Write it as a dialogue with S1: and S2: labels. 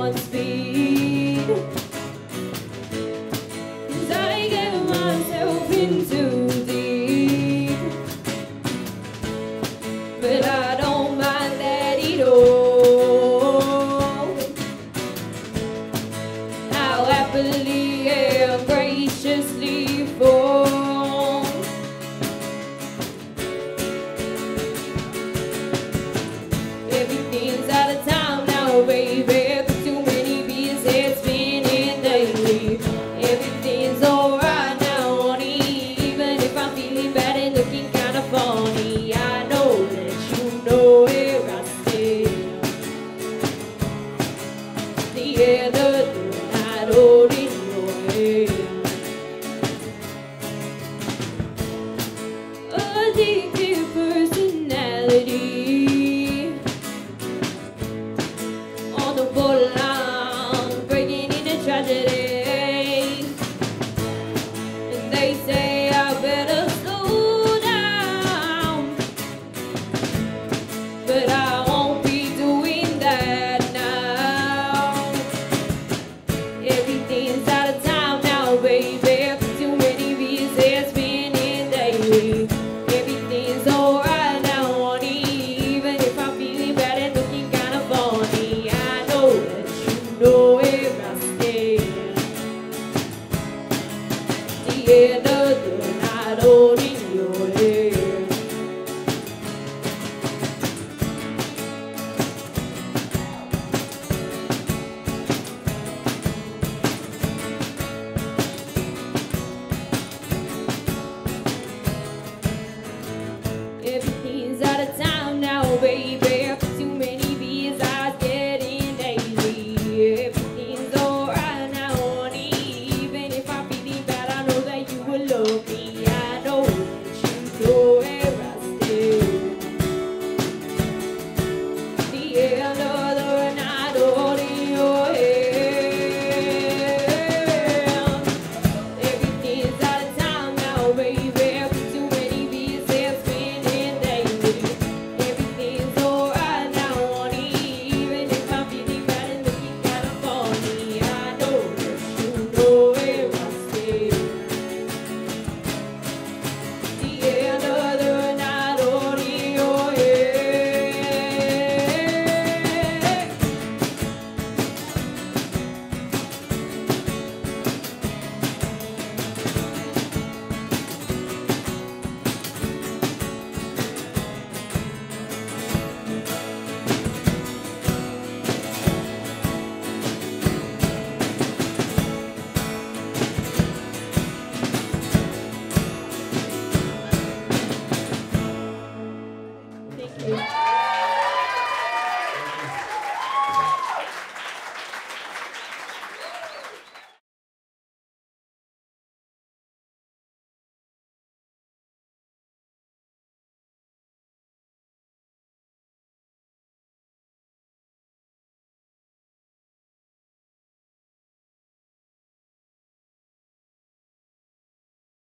S1: on speed. 'Cause I get myself in too deep. But I don't mind that at all. How happily and graciously fall. Everything's out of time now, baby. Too many beers head spinning daily. Everything's alright now, honey. Even if I'm feeling bad and looking kinda funny, I know that you know where I stand. The end of the night, holding your hand. Addictive personality. On the borderline, breaking into tragedy. And they say I better slow down, but I